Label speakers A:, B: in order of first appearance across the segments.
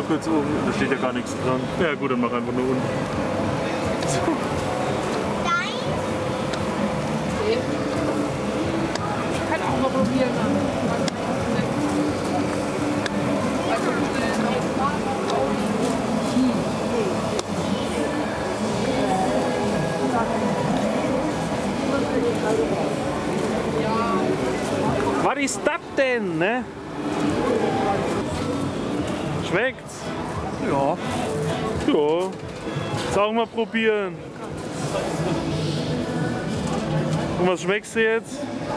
A: mal kurz oben, da steht ja gar nichts dran. Ja gut, dann mach einfach nur unten. So.
B: Ich kann auch mal probieren.
A: Was ist das denn, ne? Schmeckt's?
C: Ja.
A: Ja. Sag mal probieren. Und was schmeckst du jetzt?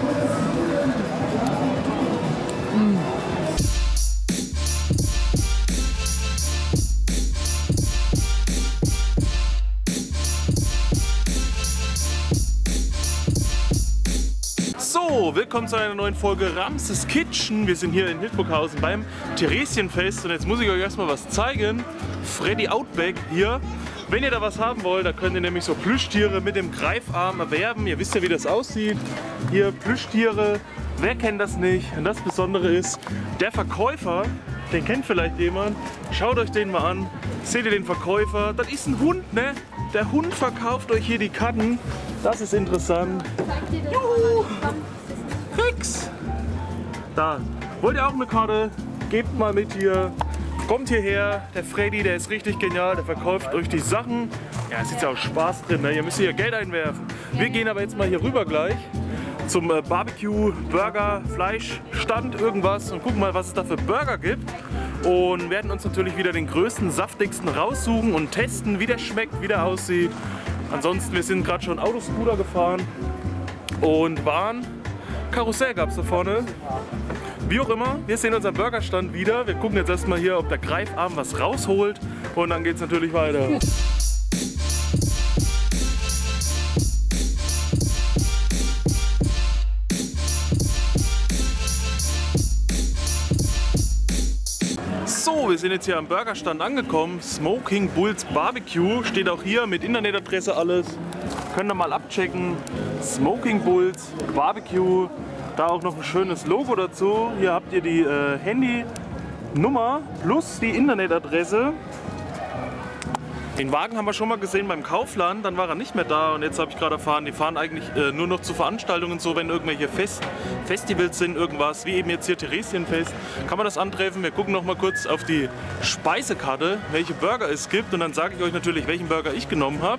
A: So, willkommen zu einer neuen Folge Ramses Kitchen. Wir sind hier in Hildburghausen beim Theresienfest und jetzt muss ich euch erstmal was zeigen. Freddy Outback hier. Wenn ihr da was haben wollt, da könnt ihr nämlich so Plüschtiere mit dem Greifarm erwerben. Ihr wisst ja, wie das aussieht. Hier Plüschtiere. Wer kennt das nicht? Und das Besondere ist, der Verkäufer, den kennt vielleicht jemand. Schaut euch den mal an. Seht ihr den Verkäufer? Das ist ein Hund, ne? Der Hund verkauft euch hier die Karten. Das ist interessant. Juhu! Fix! Da. Wollt ihr auch eine Karte? Gebt mal mit hier. Kommt hierher. Der Freddy, der ist richtig genial. Der verkauft euch die Sachen. Ja, es ist ja auch Spaß drin. Ne? Ihr müsst hier Geld einwerfen. Wir gehen aber jetzt mal hier rüber gleich zum Barbecue, Burger, Fleischstand, irgendwas und gucken mal, was es da für Burger gibt. Und werden uns natürlich wieder den größten, saftigsten raussuchen und testen, wie der schmeckt, wie der aussieht. Ansonsten, wir sind gerade schon Autoscooter gefahren und waren. Karussell gab es da vorne. Wie auch immer, wir sehen unseren Burgerstand wieder. Wir gucken jetzt erstmal hier, ob der Greifarm was rausholt. Und dann geht es natürlich weiter. So, wir sind jetzt hier am Burgerstand angekommen. Smoking Bulls Barbecue steht auch hier mit Internetadresse alles. Könnt ihr mal abchecken. Smoking Bulls Barbecue. Da auch noch ein schönes Logo dazu. Hier habt ihr die Handynummer plus die Internetadresse. Den Wagen haben wir schon mal gesehen beim Kaufland, dann war er nicht mehr da und jetzt habe ich gerade erfahren, die fahren eigentlich nur noch zu Veranstaltungen, so wenn irgendwelche Festivals sind, irgendwas, wie eben jetzt hier Theresienfest, kann man das antreffen. Wir gucken noch mal kurz auf die Speisekarte, welche Burger es gibt und dann sage ich euch natürlich, welchen Burger ich genommen habe.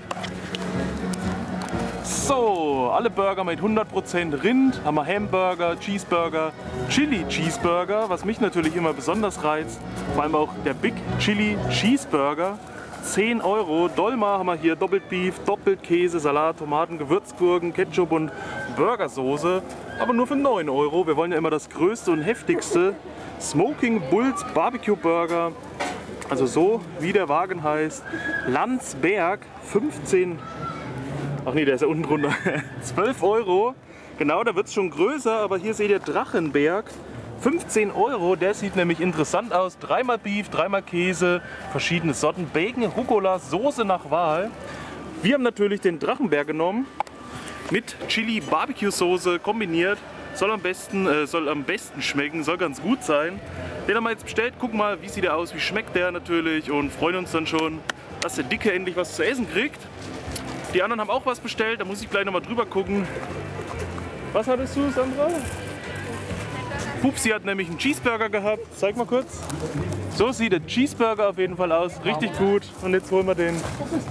A: So, alle Burger mit 100% Rind, haben wir Hamburger, Cheeseburger, Chili Cheeseburger, was mich natürlich immer besonders reizt, vor allem auch der Big Chili Cheeseburger. 10 Euro. Dolma haben wir hier, doppelt Beef, doppelt Käse, Salat, Tomaten, Gewürzgurken, Ketchup und Burgersoße. Aber nur für 9 Euro. Wir wollen ja immer das größte und heftigste. Smoking Bulls Barbecue Burger. Also so wie der Wagen heißt. Landsberg 15. Ach nee, der ist ja unten drunter. 12 Euro. Genau, da wird es schon größer. Aber hier seht ihr Drachenberg. 15 Euro, der sieht nämlich interessant aus. Dreimal Beef, dreimal Käse, verschiedene Sorten, Bacon, Rucola, Soße nach Wahl. Wir haben natürlich den Drachenberg genommen, mit Chili Barbecue Soße kombiniert. Soll am besten schmecken, soll ganz gut sein. Den haben wir jetzt bestellt, gucken mal, wie sieht der aus, wie schmeckt der natürlich und freuen uns dann schon, dass der Dicke endlich was zu essen kriegt. Die anderen haben auch was bestellt, da muss ich gleich nochmal drüber gucken. Was hattest du, Sandra? Pupsi hat nämlich einen Cheeseburger gehabt. Zeig mal kurz. So sieht der Cheeseburger auf jeden Fall aus. Richtig gut. Und jetzt holen wir den.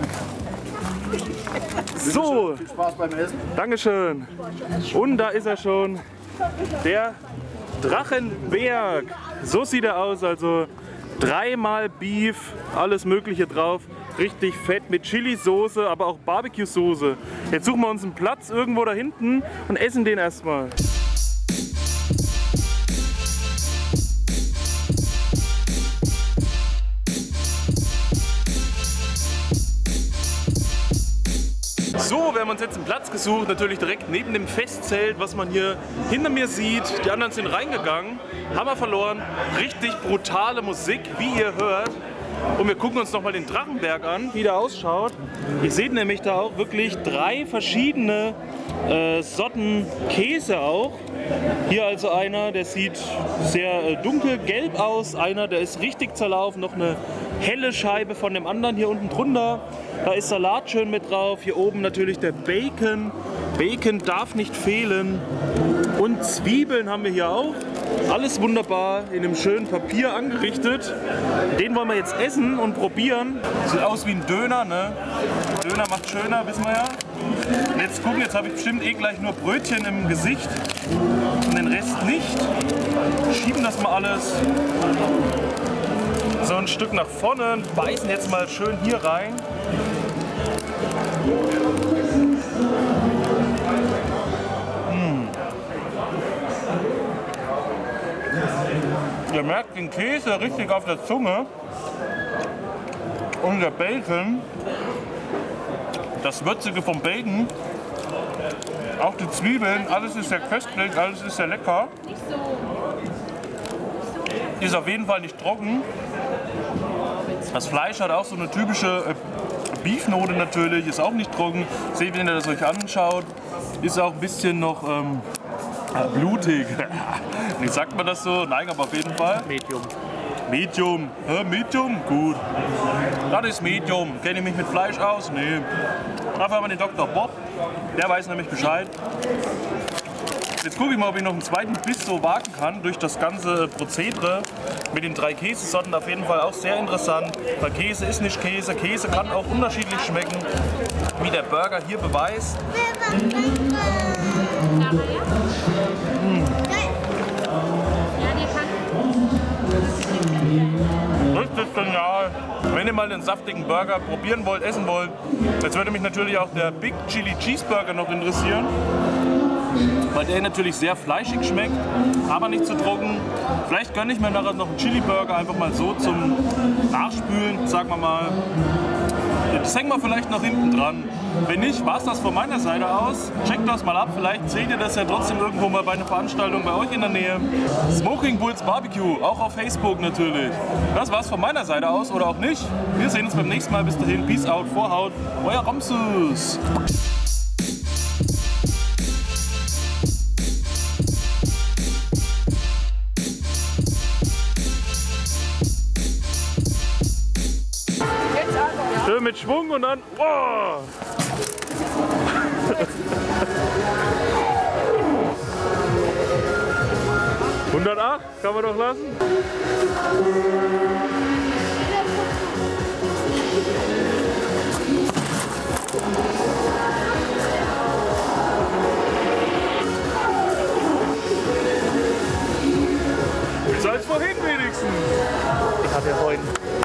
A: So.
C: Viel Spaß beim Essen.
A: Dankeschön. Und da ist er schon. Der Drachenberg. So sieht er aus. Also dreimal Beef, alles Mögliche drauf. Richtig fett mit Chili-Soße, aber auch Barbecue-Soße. Jetzt suchen wir uns einen Platz irgendwo da hinten und essen den erstmal. So, wir haben uns jetzt einen Platz gesucht, natürlich direkt neben dem Festzelt, was man hier hinter mir sieht. Die anderen sind reingegangen, haben wir verloren. Richtig brutale Musik, wie ihr hört. Und wir gucken uns nochmal den Drachenberg an, wie der ausschaut. Ihr seht nämlich da auch wirklich 3 verschiedene Sorten Käse auch. Hier also einer, der sieht sehr dunkelgelb aus. Einer, der ist richtig zerlaufen. Noch eine helle Scheibe von dem anderen hier unten drunter. Da ist Salat schön mit drauf. Hier oben natürlich der Bacon. Bacon darf nicht fehlen. Und Zwiebeln haben wir hier auch. Alles wunderbar in einem schönen Papier angerichtet. Den wollen wir jetzt essen und probieren. Sieht aus wie ein Döner, ne? Döner macht schöner, wissen wir ja. Und jetzt gucken, jetzt habe ich bestimmt gleich nur Brötchen im Gesicht und den Rest nicht. Schieben das mal alles so ein Stück nach vorne, beißen jetzt mal schön hier rein. Ihr merkt den Käse richtig auf der Zunge und der Bacon, das Würzige vom Bacon, auch die Zwiebeln, alles ist sehr köstlich, alles ist sehr lecker. Ist auf jeden Fall nicht trocken. Das Fleisch hat auch so eine typische Beefnote natürlich, ist auch nicht trocken. Seht, wenn ihr das euch anschaut, ist auch ein bisschen noch blutig. Wie sagt man das so? Nein, aber auf jeden Fall.
C: Medium.
A: Medium. Medium? Gut. Das ist Medium. Kenne ich mich mit Fleisch aus? Nee. Dafür haben wir den Dr. Bob. Der weiß nämlich Bescheid. Jetzt gucke ich mal, ob ich noch einen zweiten Biss so wagen kann durch das ganze Prozedere mit den 3 Käsesorten. Auf jeden Fall auch sehr interessant, weil Käse ist nicht Käse. Käse kann auch unterschiedlich schmecken, wie der Burger hier beweist. Richtig genial. Wenn ihr mal einen saftigen Burger probieren wollt, essen wollt, jetzt würde mich natürlich auch der Big Chili Cheeseburger noch interessieren. Weil der natürlich sehr fleischig schmeckt, aber nicht zu trocken. Vielleicht gönne ich mir nachher noch einen Chili-Burger einfach mal so zum Nachspülen, sagen wir mal. Das hängen wir vielleicht noch hinten dran. Wenn nicht, war es das von meiner Seite aus. Checkt das mal ab, vielleicht seht ihr das ja trotzdem irgendwo mal bei einer Veranstaltung bei euch in der Nähe. Smoking Bulls Barbecue, auch auf Facebook natürlich. Das war's von meiner Seite aus oder auch nicht. Wir sehen uns beim nächsten Mal. Bis dahin, Peace out, Vorhaut, euer Ramsus. Schön mit Schwung und dann. Oh! 108 kann man doch lassen. Besser als vorhin wenigstens.
C: Ich hatte ja vorhin